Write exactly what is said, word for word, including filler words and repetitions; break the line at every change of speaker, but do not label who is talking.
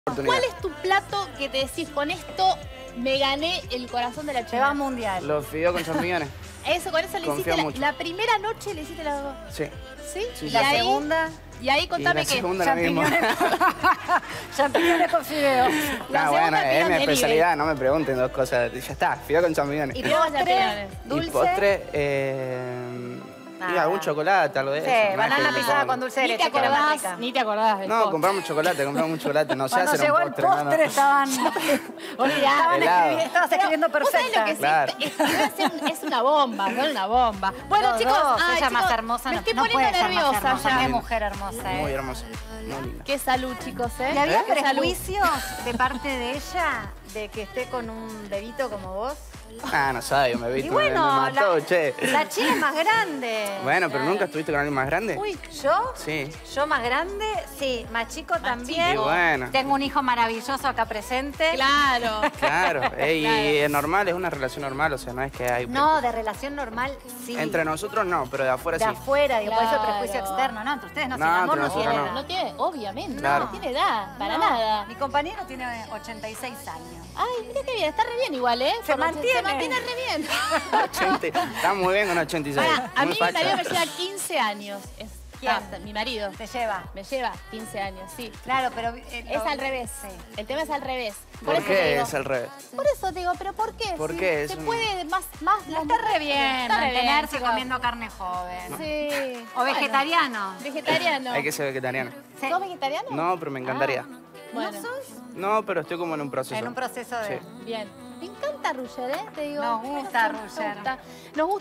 ¿Cuál es tu plato que te decís, con esto me gané el corazón de la
Te
chica?
va mundial.
Los fideos con champiñones.
Eso, con eso le
Confío
hiciste la,
mucho.
la primera noche le hiciste las dos.
Sí.
¿Sí?
Sí,
¿Y
sí.
La
ahí,
segunda,
y ahí contame
y la
qué.
segunda lo mismo.
champiñones con fideo.
La
No, bueno,
segunda
es mi
pidan
especialidad, no me pregunten dos cosas. Ya está, fideo con champiñones.
Y
Y luego
postre,
champiñones.
dulce.
Y postre, eh... y
Nada.
algún chocolate, algo de
Sí,
eso. No es
banana
que me
pisada
pongo-
con dulce de
Ni te
leche, que era más
acordás,
rica.
ni te acordás del
No,
postre.
compramos chocolate, compramos un chocolate. No sé
Cuando
hacer
llegó
un
el
postre, no, no.
postre estaban...
Olvidá.
estaban
Helado.
escribi- estabas escribiendo
¿Vos sabés
perfecta.
lo que sí?
Claro.
Es, es- es una bomba, son una bomba. Bueno,
Los
chicos,
dos,
ay,
ella
chicos,
más hermosa.
me
no,
estoy
no
poniendo
puede ser más
nerviosa
hermosa.
ya.
Qué mujer hermosa,
Muy
eh.
hermosa, muy linda.
Qué salud, chicos, ¿eh?
¿Y había
Qué salud.
prejuicios de parte de ella de que esté con un bebito como vos?
Ah, no sabe, me
Y
viste,
bueno,
me, me mató,
la,
che.
la chica es más grande.
Bueno, pero nunca estuviste con alguien más grande.
Uy, ¿yo?
Sí.
¿Yo más grande? Sí. ¿Más chico también?
chico. Y bueno.
Tengo un hijo maravilloso acá presente.
Claro.
Claro, eh, y
Claro.
es normal, es una relación normal, o sea, no es que hay...
No, de relación normal, sí.
Entre nosotros no, pero de afuera
de
sí.
afuera, digo, por eso el
Claro.
prejuicio externo. No, entre ustedes no,
No,
sin amor
entre
no
nosotros
tiene
no.
nada.
No tiene, obviamente,
Claro.
no tiene edad, para
No,
nada.
Mi compañero tiene ochenta y seis años.
Ay, mira qué bien, está re bien igual, ¿eh?
Se
Por lo-
mantiene.
Se mantiene re bien.
ochenta, está muy bien con ochenta y seis.
Pará, a
muy
mí mi
facha.
marido me lleva quince años. Es,
¿Quién?
ah, mi marido.
Te lleva.
Me lleva quince años, sí.
Claro, pero... eh,
Es
lo-
al revés.
Sí.
El tema es al revés.
¿Por
eso te
qué
digo-
es al revés?
Por eso te digo, ¿pero por qué?
¿Por
Si
qué? Es
Se
un-
puede más... más
La está re bien,
Está re bien,
mantenerse
chicos.
comiendo carne joven.
Sí.
O vegetariano.
Bueno, vegetariano.
Hay que ser vegetariano.
Sí.
¿Sos vegetariano?
No, pero me encantaría.
Bueno,
¿No sos?
No, pero estoy como en un proceso.
En un proceso de...
Sí.
bien. Me encanta Ruger, ¿eh? Te digo.
Nos gusta
Nos
Ruger.
gusta. Nos gusta.